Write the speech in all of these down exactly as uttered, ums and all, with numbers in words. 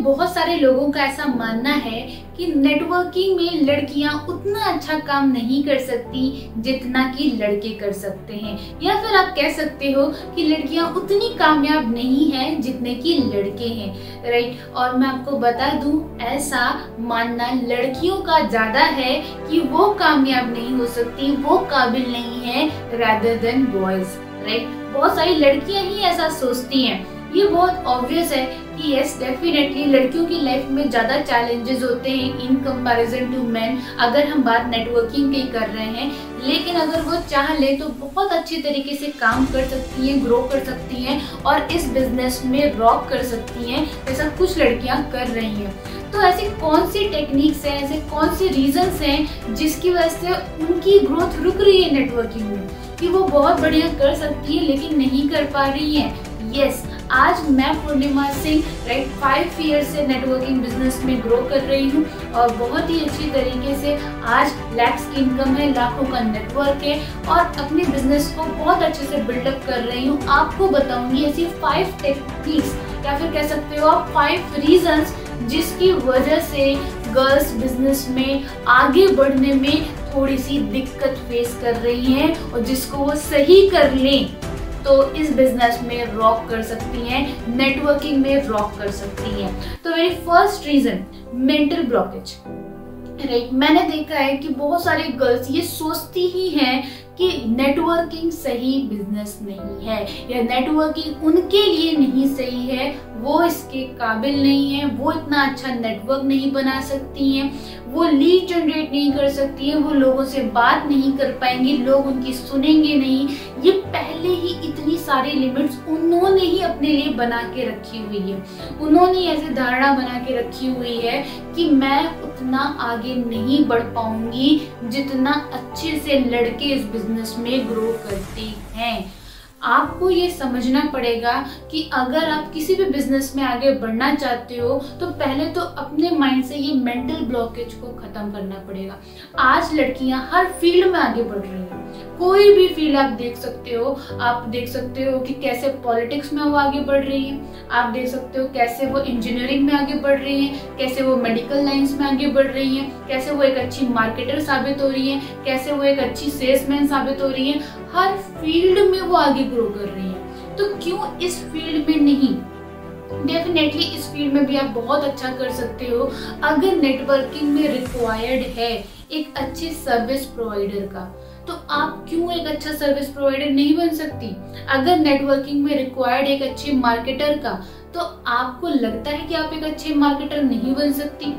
बहुत सारे लोगों का ऐसा मानना है कि नेटवर्किंग में लड़कियां उतना अच्छा काम नहीं कर सकती जितना कि लड़के कर सकते हैं, या फिर आप कह सकते हो कि लड़कियां उतनी कामयाब नहीं हैं जितने कि लड़के हैं, राइट। और मैं आपको बता दूं, ऐसा मानना लड़कियों का ज्यादा है कि वो कामयाब नहीं हो सकती, वो काबिल नहीं है, रादर देन बॉयज, राइट। बहुत सारी लड़कियां ही ऐसा सोचती हैं। ये बहुत ऑब्वियस है कि यस डेफिनेटली लड़कियों की लाइफ में ज़्यादा चैलेंजेस होते हैं इन कंपैरिजन टू मेन, अगर हम बात नेटवर्किंग की कर रहे हैं। लेकिन अगर वो चाह ले तो बहुत अच्छी तरीके से काम कर सकती हैं, ग्रो कर सकती हैं और इस बिजनेस में रॉक कर सकती हैं, जैसा कुछ लड़कियां कर रही हैं। तो ऐसी कौन सी टेक्निक्स हैं, ऐसे कौन सी रीजंस हैं जिसकी वजह से उनकी ग्रोथ रुक रही है नेटवर्किंग में, कि वो बहुत बढ़िया कर सकती है लेकिन नहीं कर पा रही है। यस yes, आज मैं Purnima Singh right five year से नेटवर्किंग बिजनेस में ग्रो कर रही हूँ और बहुत ही अच्छी तरीके से आज लैक्स की इनकम है, लाखों का नेटवर्क है और अपने बिजनेस को बहुत अच्छे से बिल्डअप कर रही हूँ। आपको बताऊंगी ऐसी फाइव टेक्निक्स या फिर कह सकते हो आप फाइव रीजंस जिसकी वजह से गर्ल्स बिजनेस में आगे बढ़ने में थोड़ी सी दिक्कत फेस कर रही हैं और जिसको वो सही कर लें तो इस बिजनेस में रॉक कर सकती हैं, नेटवर्किंग में रॉक कर सकती हैं। तो मेरी first reason mental blockage, right. मैंने देखा है कि बहुत सारी गर्ल्स ये सोचती ही हैं कि नेटवर्किंग सही बिजनेस नहीं है या नेटवर्किंग उनके लिए नहीं सही है, वो इसके काबिल नहीं है, वो इतना अच्छा नेटवर्क नहीं बना सकती हैं, वो लीड जनरेट नहीं कर सकती हैं, वो लोगों से बात नहीं कर पाएंगी, लोग उनकी सुनेंगे नहीं। ये पहले ही इतनी सारी लिमिट्स उन्होंने ही अपने लिए बना के रखी हुई है। उन्होंने ऐसी धारणा बना के रखी हुई है कि मैं उतना आगे नहीं बढ़ पाऊंगी जितना अच्छे से लड़के इस बिजनेस में ग्रो करते हैं। आपको ये समझना पड़ेगा कि अगर आप किसी भी बिजनेस में आगे बढ़ना चाहते हो तो पहले तो अपने माइंड से ये मेंटल ब्लॉकेज को खत्म करना पड़ेगा। आज लड़कियां हर फील्ड में आगे बढ़ रही हैं, कोई भी फील्ड आप देख सकते हो। आप देख सकते हो कि कैसे पॉलिटिक्स में वो आगे बढ़ रही है, आप देख सकते हो कैसे वो इंजीनियरिंग में आगे बढ़ रही है, कैसे वो मेडिकल लाइंस में आगे बढ़ रही है, कैसे वो एक अच्छी मार्केटर साबित हो रही है, कैसे वो एक अच्छी सेल्समैन साबित हो रही है। हर फील्ड में वो आगे ग्रो कर रही है, तो क्यों इस फील्ड में नहीं? डेफिनेटली इस फील्ड में भी आप बहुत अच्छा कर सकते हो अगर नेटवर्किंग में रिक्वायर्ड है एक अच्छी सर्विस प्रोवाइडर का, तो आप क्यों एक अच्छा सर्विस प्रोवाइडर नहीं बन सकती? अगर नेटवर्किंग में रिक्वायर्ड एक अच्छे मार्केटर का, तो आपको लगता है कि आप एक अच्छे मार्केटर नहीं बन सकती?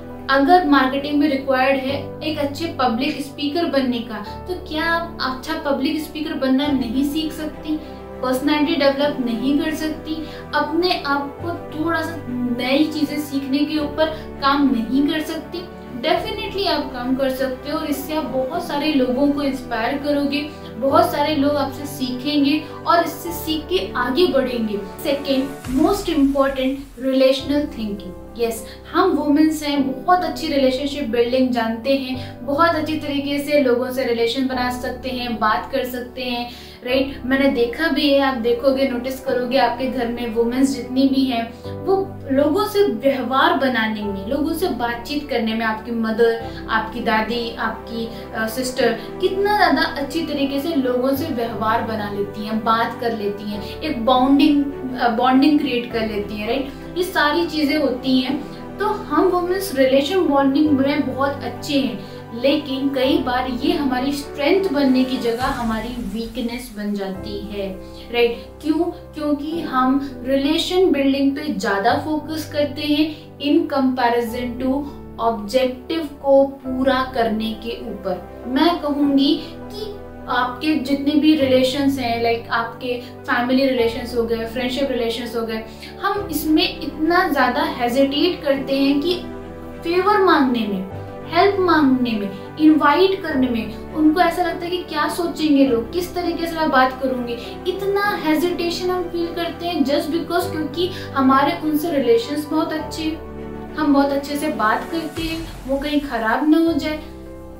अगर मार्केटिंग में रिक्वायर्ड है एक अच्छे पब्लिक स्पीकर बनने का, तो क्या आप अच्छा पब्लिक स्पीकर बनना नहीं सीख सकती? पर्सनालिटी डेवलप नहीं कर सकती? अपने आप को थोड़ा सा नई चीजें सीखने के ऊपर काम नहीं कर सकती? डेफिनेटली आप काम कर सकते हो और इससे आप बहुत सारे लोगों को इंस्पायर करोगे, बहुत सारे लोग आपसे सीखेंगे और इससे सीख के आगे बढ़ेंगे। Second most important, relational thinking. Yes, हम वुमेन्स हैं, बहुत अच्छी रिलेशनशिप बिल्डिंग जानते हैं, बहुत अच्छी तरीके से लोगों से रिलेशन बना सकते हैं, बात कर सकते हैं, राइट। मैंने देखा भी है, आप देखोगे, नोटिस करोगे, आपके घर में वुमेन्स जितनी भी हैं वो लोगों से व्यवहार बनाने में, लोगों से बातचीत करने में, आपकी मदर, आपकी दादी, आपकी सिस्टर कितना ज़्यादा अच्छी तरीके से लोगों से व्यवहार बना लेती हैं, बात कर लेती हैं, एक बॉन्डिंग बॉन्डिंग क्रिएट कर लेती हैं, राइट। ये सारी चीज़ें होती हैं। तो हम वुमेन्स रिलेशन बॉन्डिंग में बहुत अच्छे हैं, लेकिन कई बार ये हमारी स्ट्रेंथ बनने की जगह हमारी वीकनेस बन जाती है, राइट। क्यों? क्योंकि हम रिलेशन बिल्डिंग पे ज़्यादा फोकस करते हैं इन कंपैरिजन टू ऑब्जेक्टिव को पूरा करने के ऊपर। मैं कहूँगी कि आपके जितने भी रिलेशंस हैं, लाइक आपके फैमिली रिलेशंस हो गए, फ्रेंडशिप रिलेशंस हो गए, हम इसमें इतना ज़्यादा हेजिटेट करते हैं कि फेवर मांगने में, हेल्प मांगने में, इनवाइट करने में। उनको ऐसा लगता है कि क्या सोचेंगे लोग, किस तरीके से मैं बात करूंगी, इतना हेजिटेशन हम फील करते हैं जस्ट बिकॉज क्योंकि हमारे उनसे रिलेशंस बहुत अच्छे, हम बहुत अच्छे से बात करते हैं, वो कहीं खराब ना हो जाए।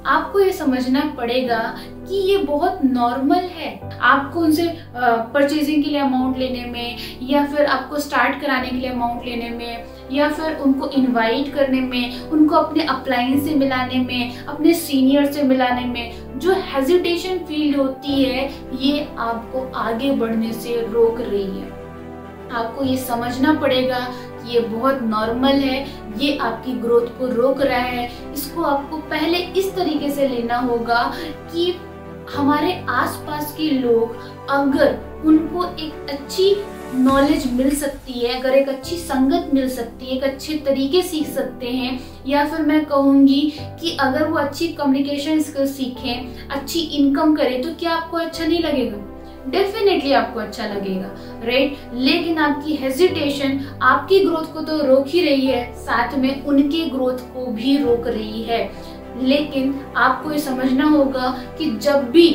आपको ये समझना पड़ेगा कि ये बहुत नॉर्मल है। आपको उनसे परचेजिंग के लिए अमाउंट लेने में, या फिर आपको स्टार्ट कराने के लिए अमाउंट लेने में, या फिर उनको इनवाइट करने में, उनको अपने अपलाइन से मिलाने में, अपने सीनियर से मिलाने में जो हेजिटेशन फील होती है, ये आपको आगे बढ़ने से रोक रही है। आपको ये समझना पड़ेगा कि ये बहुत नॉर्मल है, ये आपकी ग्रोथ को रोक रहा है। इसको आपको पहले इस तरीके से लेना होगा कि हमारे आसपास के लोग, अगर उनको एक अच्छी नॉलेज मिल सकती है, अगर एक अच्छी संगत मिल सकती है, एक अच्छे तरीके सीख सकते हैं, या फिर मैं कहूँगी कि अगर वो अच्छी कम्युनिकेशन स्किल सीखें, अच्छी इनकम करें, तो क्या आपको अच्छा नहीं लगेगा? डेफिनेटली आपको अच्छा लगेगा, राइट। लेकिन आपकी हेजिटेशन आपकी ग्रोथ को तो रोक ही रही है, साथ में उनके ग्रोथ को भी रोक रही है। लेकिन आपको ये समझना होगा कि जब भी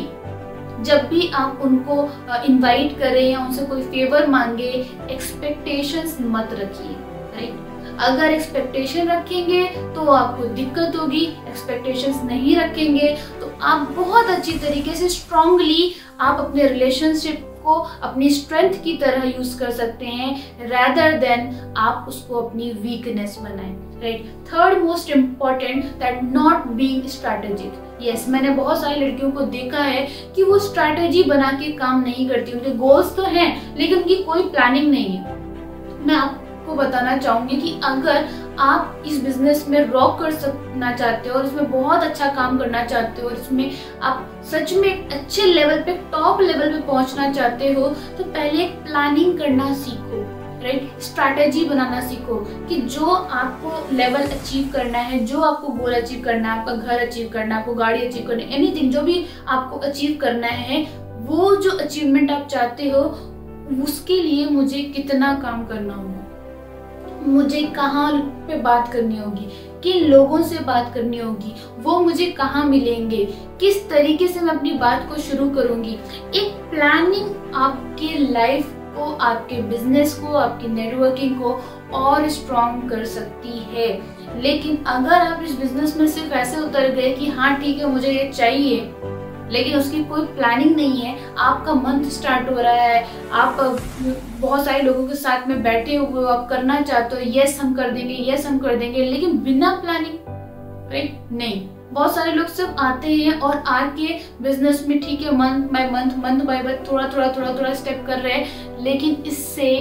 जब भी आप उनको इनवाइट करें या उनसे कोई फेवर मांगे, एक्सपेक्टेशंस मत रखिए, राइट। अगर एक्सपेक्टेशन रखेंगे तो आपको दिक्कत होगी, एक्सपेक्टेशंस नहीं रखेंगे तो आप बहुत अच्छी तरीके से स्ट्रांगली आप अपने रिलेशनशिप को अपनी स्ट्रेंथ की तरह यूज कर सकते हैं, rather देन आप उसको अपनी वीकनेस बनाएं, right. Third most important, that not being strategic. Yes, मैंने बहुत सारी लड़कियों को देखा है कि वो स्ट्रैटेजी बना के काम नहीं करती। उनके गोल्स तो हैं लेकिन उनकी कोई प्लानिंग नहीं है। मैं आपको बताना चाहूंगी कि अगर आप इस बिजनेस में रॉक कर सकना चाहते हो और इसमें बहुत अच्छा काम करना चाहते हो और इसमें आप सच में अच्छे लेवल पे, टॉप लेवल पे पहुंचना चाहते हो, तो पहले प्लानिंग करना सीखो, राइट। स्ट्रैटेजी बनाना सीखो कि जो आपको लेवल अचीव करना है, जो आपको गोल अचीव करना है, आपका घर अचीव करना है, आपको गाड़ी अचीव करनी है, एनीथिंग जो भी आपको अचीव करना है, वो जो अचीवमेंट आप चाहते हो, उसके लिए मुझे कितना काम करना होगा, मुझे कहाँ पे बात करनी होगी, किन लोगों से बात करनी होगी, वो मुझे कहाँ मिलेंगे, किस तरीके से मैं अपनी बात को शुरू करूंगी। एक प्लानिंग आपके लाइफ को, आपके बिजनेस को, आपकी नेटवर्किंग को और स्ट्रॉन्ग कर सकती है। लेकिन अगर आप इस बिजनेस में सिर्फ ऐसे उतर गए कि हाँ ठीक है मुझे ये चाहिए, लेकिन उसकी कोई प्लानिंग नहीं है, आपका मंथ स्टार्ट हो रहा है, आप बहुत सारे लोगों के साथ में बैठे हुए हो, आप करना चाहते हो, यस हम कर देंगे, यस हम कर देंगे, लेकिन बिना प्लानिंग, राइट, नहीं। बहुत सारे लोग सिर्फ आते हैं और आके बिजनेस में ठीक है month by month, month by month थोड़ा थोड़ा थोड़ा थोड़ा स्टेप कर रहे हैं, लेकिन इससे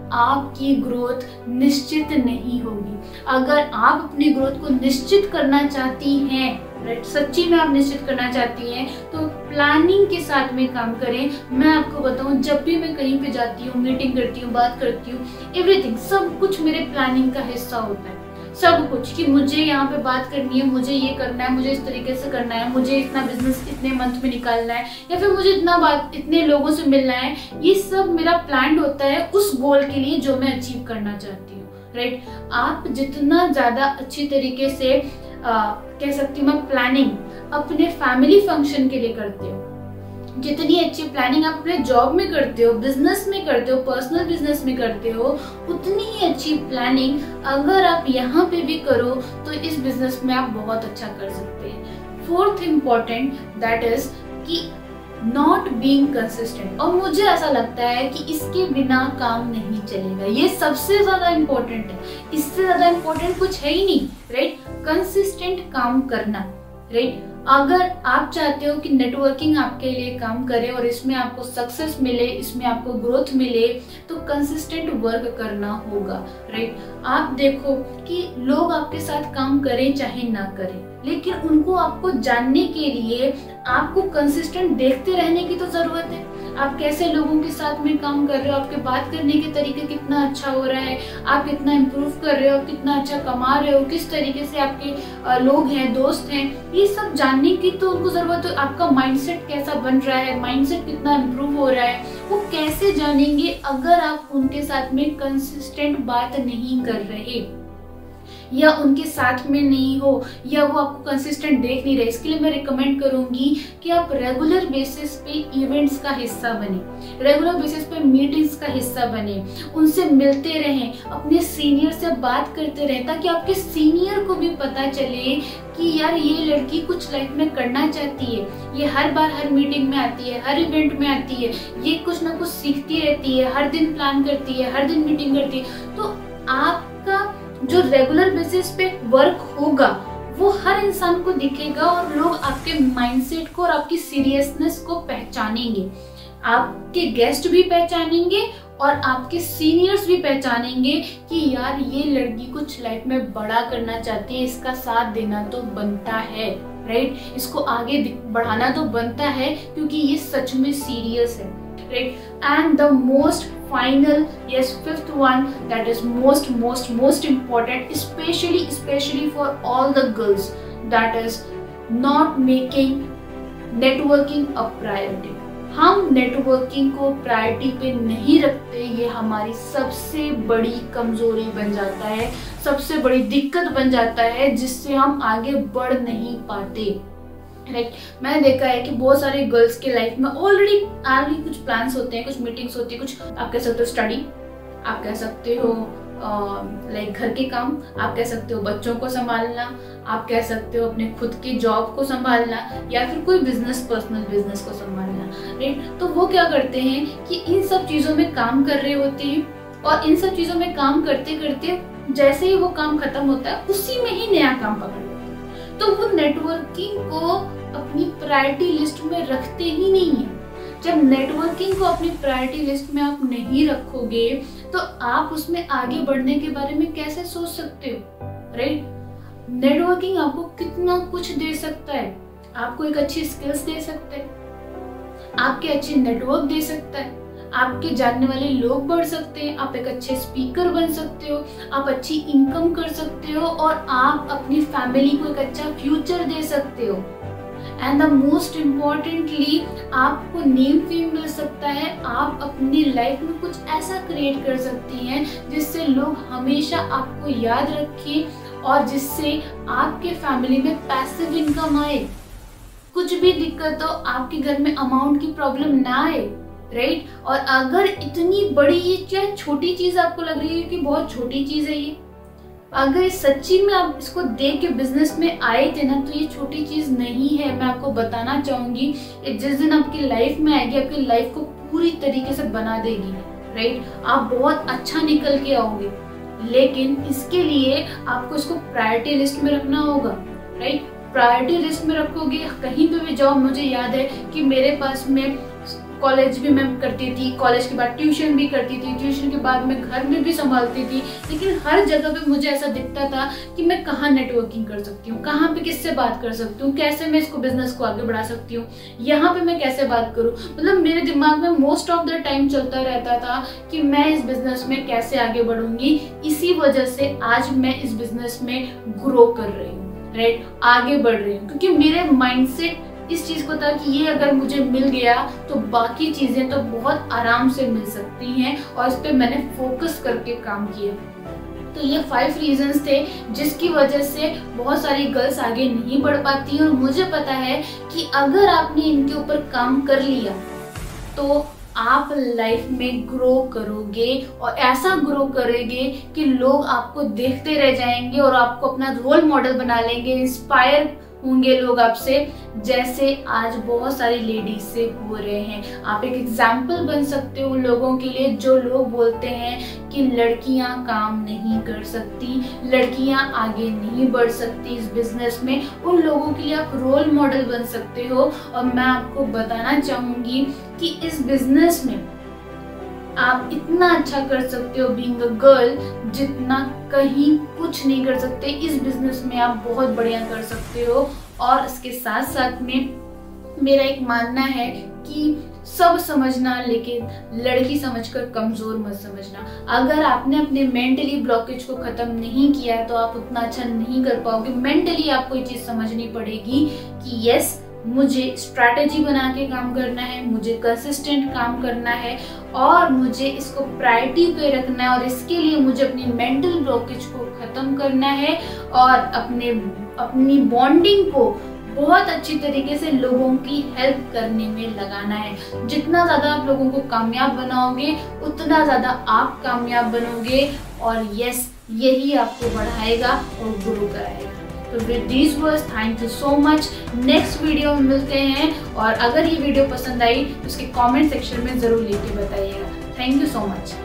आपकी ग्रोथ निश्चित नहीं होगी। अगर आप अपनी ग्रोथ को निश्चित करना चाहती हैं, राइट, सच्ची में आप निश्चित करना चाहती हैं, तो प्लानिंग के साथ में काम करें। मैं आपको बताऊं, जब भी मैं कहीं पे जाती हूँ, मीटिंग करती हूँ, बात करती हूँ, एवरीथिंग, सब कुछ मेरे प्लानिंग का हिस्सा होता है। सब कुछ कि मुझे यहाँ पे बात करनी है, मुझे ये करना है, मुझे इस तरीके से करना है, मुझे इतना बिजनेस इतने मंथ में निकालना है, या फिर मुझे इतना बात इतने लोगों से मिलना है, ये सब मेरा प्लान होता है उस गोल के लिए जो मैं अचीव करना चाहती हूँ, राइट। आप जितना ज़्यादा अच्छी तरीके से आ, कह सकती हूँ मैं प्लानिंग अपने फैमिली फंक्शन के लिए करते हो, जितनी अच्छी प्लानिंग आप अपने जॉब में करते हो, बिजनेस में करते हो, पर्सनल बिजनेस में करते हो, उतनी ही अच्छी प्लानिंग अगर आप यहाँ पे भी करो तो इस बिजनेस में आप बहुत अच्छा कर सकते हैं। फोर्थ इम्पॉर्टेंट, दैट इज कि नॉट बीइंग कंसिस्टेंट। और मुझे ऐसा लगता है कि इसके बिना काम नहीं चलेगा, ये सबसे ज्यादा इम्पोर्टेंट है, इससे ज्यादा इम्पोर्टेंट कुछ है ही नहीं, राइट। कंसिस्टेंट काम करना, राइट। अगर आप चाहते हो कि नेटवर्किंग आपके लिए काम करे और इसमें आपको सक्सेस मिले, इसमें आपको ग्रोथ मिले, तो कंसिस्टेंट वर्क करना होगा, राइट। आप देखो कि लोग आपके साथ काम करें चाहे ना करें, लेकिन उनको आपको जानने के लिए आपको कंसिस्टेंट देखते रहने की तो जरूरत है। आप कैसे लोगों के साथ में काम कर रहे हो, आपके बात करने के तरीके कितना अच्छा हो रहा है, आप कितना इम्प्रूव कर रहे हो, कितना अच्छा कमा रहे हो, किस तरीके से आपके लोग हैं, दोस्त हैं, ये सब जानने की तो उनको जरूरत है। आपका माइंडसेट कैसा बन रहा है, माइंडसेट कितना इम्प्रूव हो रहा है, वो कैसे जानेंगे अगर आप उनके साथ में कंसिस्टेंट बात नहीं कर रहे। या उनके साथ में नहीं हो या वो आपको कंसिस्टेंट देख नहीं रहे, इसके लिए मैं रिकमेंड करूंगी कि आप रेगुलर बेसिस पे इवेंट्स का हिस्सा बने, रेगुलर बेसिस पे मीटिंग्स का हिस्सा बने, उनसे मिलते रहें, अपने सीनियर से बात करते रहें, ताकि आपके सीनियर को भी पता चले कि यार ये लड़की कुछ लाइफ में करना चाहती है, ये हर बार हर मीटिंग में आती है, हर इवेंट में आती है, ये कुछ ना कुछ सीखती रहती है, हर दिन प्लान करती है, हर दिन मीटिंग करती है। तो आपका जो रेगुलर बेसिस पे वर्क होगा वो हर इंसान को दिखेगा और लोग आपके माइंडसेट को और आपकी सीरियसनेस को पहचानेंगे, आपके गेस्ट भी पहचानेंगे और आपके सीनियर्स भी पहचानेंगे कि यार ये लड़की कुछ लाइफ में बड़ा करना चाहती है, इसका साथ देना तो बनता है, राइट, इसको आगे बढ़ाना तो बनता है क्योंकि ये सच में सीरियस है, right. And the most final, yes, fifth one, that is most most most important, especially especially for all the girls, that is not making networking a priority। हम नेटवर्किंग को प्रायोरिटी पे नहीं रखते, ये हमारी सबसे बड़ी कमजोरी बन जाता है, सबसे बड़ी दिक्कत बन जाता है, जिससे हम आगे बढ़ नहीं पाते, राइट right. मैंने देखा है कि बहुत सारे गर्ल्स के लाइफ में ऑलरेडी ऑलरेडी कुछ प्लान्स होते हैं, कुछ मीटिंग्स होती है, कुछ आप कह सकते हो स्टडी, आप कह सकते हो लाइक घर के काम, आप कह सकते हो बच्चों को संभालना, आप कह सकते हो अपने खुद की जॉब को संभालना या फिर कोई बिजनेस, पर्सनल बिजनेस को संभालना, राइट। तो वो क्या करते हैं कि इन सब चीज़ों में काम कर रहे होते हैं और इन सब चीज़ों में काम करते करते जैसे ही वो काम खत्म होता है उसी में ही नया काम पकड़ लेते हैं। तो वो नेटवर्किंग को अपनी प्रायोरिटी लिस्ट में रखते ही नहीं है। जब नेटवर्किंग को अपनी प्रायोरिटी लिस्ट में आप नहीं रखोगे तो आप उसमें आगे बढ़ने के बारे में कैसे सोच सकते हो, राइट। नेटवर्किंग आपको कितना कुछ दे सकता है, आपको एक अच्छी स्किल्स दे सकता है, आपके अच्छे नेटवर्क दे सकता है, आपके जानने वाले लोग बढ़ सकते हैं, आप एक अच्छे स्पीकर बन सकते हो, आप अच्छी इनकम कर सकते हो और आप अपनी फैमिली को एक अच्छा फ्यूचर दे सकते हो। एंड द मोस्ट इम्पॉर्टेंटली आपको नेम फेम मिल सकता है, आप अपनी लाइफ में कुछ ऐसा क्रिएट कर सकती हैं जिससे लोग हमेशा आपको याद रखें और जिससे आपके फैमिली में पैसिव इनकम आए, कुछ भी दिक्कत हो आपके घर में अमाउंट की प्रॉब्लम ना आए, राइट right? और अगर इतनी बड़ी, ये चाहे छोटी चीज आपको लग रही है कि बहुत छोटी चीज है ये, अगर सच्ची में आप इसको देख के बिजनेस में आए थे ना, तो ये छोटी चीज नहीं है। मैं आपको बताना चाहूंगी जिस दिन आपकी लाइफ में आएगी, आपकी लाइफ को पूरी तरीके से बना देगी, राइट। आप बहुत अच्छा निकल के आओगे, लेकिन इसके लिए आपको इसको प्रायोरिटी लिस्ट में रखना होगा, राइट। प्रायोरिटी लिस्ट में रखोगे, कहीं पे भी जाओ। मुझे याद है कि मेरे पास में कॉलेज भी मैं करती थी, कॉलेज के बाद ट्यूशन भी करती थी, ट्यूशन के बाद मैं घर में भी संभालती थी, लेकिन हर जगह पे मुझे ऐसा दिखता था कि मैं कहाँ नेटवर्किंग कर सकती हूँ, कहाँ पे किससे बात कर सकती हूँ, कैसे मैं इसको बिजनेस को आगे बढ़ा सकती हूँ, यहाँ पे मैं कैसे बात करूँ। मतलब मेरे दिमाग में मोस्ट ऑफ द टाइम चलता रहता था कि मैं इस बिजनेस में कैसे आगे बढ़ूंगी। इसी वजह से आज मैं इस बिजनेस में ग्रो कर रही हूँ, राइट, आगे बढ़ रही हूँ, क्योंकि मेरे माइंडसेट इस चीज को था कि ये अगर मुझे मिल गया तो बाकी चीजें तो बहुत आराम से मिल सकती हैं, और इस पे मैंने फोकस करके काम किया। तो ये फाइव रीजंस थे जिसकी वजह से बहुत सारी गर्ल्स आगे नहीं बढ़ पाती हैं, और मुझे पता है कि अगर आपने इनके ऊपर काम कर लिया तो आप लाइफ में ग्रो करोगे, और ऐसा ग्रो करोगे कि लोग आपको देखते रह जाएंगे और आपको अपना रोल मॉडल बना लेंगे, इंस्पायर होंगे लोग आपसे, जैसे आज बहुत सारी लेडीज से हो रहे हैं। आप एक एग्जाम्पल बन सकते हो लोगों के लिए, जो लोग बोलते हैं कि लड़कियां काम नहीं कर सकती, लड़कियां आगे नहीं बढ़ सकती इस बिजनेस में, उन लोगों के लिए आप रोल मॉडल बन सकते हो। और मैं आपको बताना चाहूंगी कि इस बिजनेस में आप इतना अच्छा कर सकते हो बीइंग अ गर्ल, जितना कहीं कुछ नहीं कर सकते। इस बिजनेस में आप बहुत बढ़िया कर सकते हो। और इसके साथ साथ में मेरा एक मानना है कि सब समझना, लेकिन लड़की समझकर कमजोर मत समझना। अगर आपने अपने मेंटली ब्लॉकेज को खत्म नहीं किया तो आप उतना अच्छा नहीं कर पाओगे। मेंटली आपको ये चीज समझनी पड़ेगी कि यस, मुझे स्ट्रैटेजी बना के काम करना है, मुझे कंसिस्टेंट काम करना है और मुझे इसको प्रायोरिटी पे रखना है। और इसके लिए मुझे अपनी मेंटल ब्लॉकेज को ख़त्म करना है और अपने अपनी बॉन्डिंग को बहुत अच्छी तरीके से लोगों की हेल्प करने में लगाना है। जितना ज़्यादा आप लोगों को कामयाब बनाओगे उतना ज़्यादा आप कामयाब बनोगे और यस, यही आपको बढ़ाएगा और ग्रो कराएगा। तो with these words, thank you so much. Next video में मिलते हैं और अगर ये वीडियो पसंद आई तो उसके कमेंट सेक्शन में ज़रूर लिख के बताइएगा। Thank you so much.